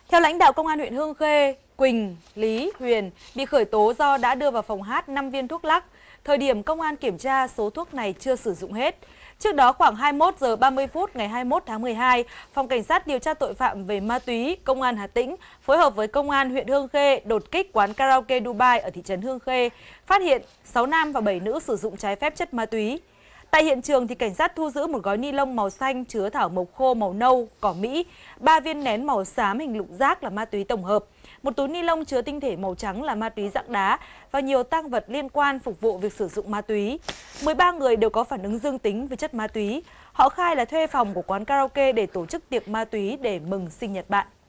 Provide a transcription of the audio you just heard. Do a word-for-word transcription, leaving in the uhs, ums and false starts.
Theo lãnh đạo Công an huyện Hương Khê, Quỳnh, Lý, Huyền bị khởi tố do đã đưa vào phòng hát năm viên thuốc lắc. Thời điểm công an kiểm tra, số thuốc này chưa sử dụng hết. Trước đó, khoảng hai mươi mốt giờ ba mươi phút ngày hai mươi mốt tháng mười hai, Phòng Cảnh sát điều tra tội phạm về ma túy, Công an Hà Tĩnh phối hợp với Công an huyện Hương Khê đột kích quán karaoke Dubai ở thị trấn Hương Khê, phát hiện sáu nam và bảy nữ sử dụng trái phép chất ma túy. Tại hiện trường thì cảnh sát thu giữ một gói ni lông màu xanh chứa thảo mộc khô màu nâu, cỏ Mỹ, ba viên nén màu xám hình lục giác là ma túy tổng hợp, một túi ni lông chứa tinh thể màu trắng là ma túy dạng đá và nhiều tang vật liên quan phục vụ việc sử dụng ma túy. mười ba người đều có phản ứng dương tính với chất ma túy. Họ khai là thuê phòng của quán karaoke để tổ chức tiệc ma túy để mừng sinh nhật bạn.